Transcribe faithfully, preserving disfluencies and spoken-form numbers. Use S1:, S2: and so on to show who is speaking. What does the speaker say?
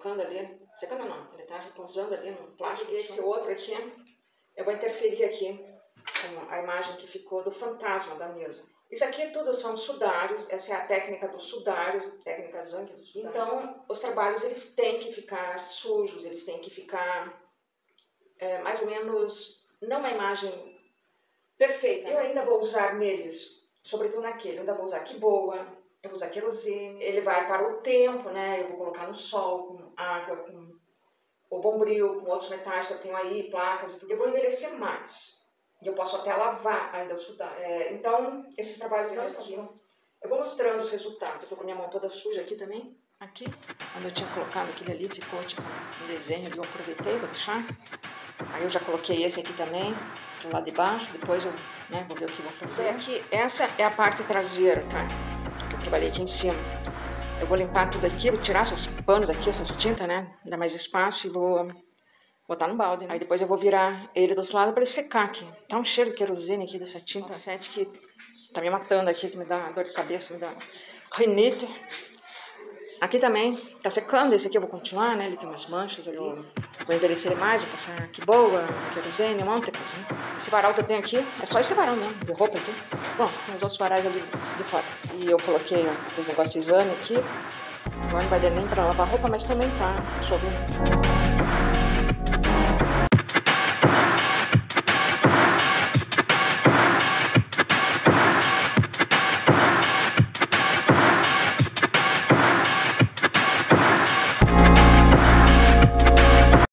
S1: secando ali. Secando não, ele tá repousando ali no plástico. E esse outro aqui, eu vou interferir aqui com a imagem que ficou do fantasma da mesa. Isso aqui tudo são sudários, essa é a técnica dos sudários, técnica Zanck dos sudários. Então, os trabalhos eles têm que ficar sujos, eles têm que ficar é, mais ou menos, não uma imagem perfeita. Eu ainda vou usar neles, sobretudo naquele, eu ainda vou usar que boa, eu vou usar querosene, ele vai para o tempo, né? Eu vou colocar no sol, com água, com o bombril, com outros metais que eu tenho aí, placas, eu vou envelhecer mais. E eu posso até lavar ainda o sudário. É, então, esses trabalhos não estão aqui. Eu vou mostrando os resultados. Estou com a minha mão toda suja aqui também. Aqui, quando eu tinha colocado aquele ali, ficou tipo um desenho ali, eu aproveitei, vou deixar. Aí eu já coloquei esse aqui também, do lado de baixo. Depois eu né, vou ver o que vou fazer. Aqui, essa é a parte traseira, tá? Que eu trabalhei aqui em cima. Eu vou limpar tudo aqui, vou tirar esses panos aqui, essas tintas, né? Dar mais espaço e vou botar no balde, né? Aí depois eu vou virar ele do outro lado para ele secar aqui. Tá um cheiro de querosene aqui dessa tinta sete que tá me matando aqui, que me dá dor de cabeça, me dá rinite. Aqui também tá secando, esse aqui eu vou continuar, né? Ele tem umas manchas ali. Eu vou envelhecer ele mais, vou passar que boa, querosene, um monte de coisa, né? Esse varal que eu tenho aqui é só esse varal mesmo, de roupa e tudo. Bom, tem os outros varais ali de fora. E eu coloquei ó, esse negócio de exame aqui. Agora não vai dar nem pra lavar roupa, mas também tá chovendo.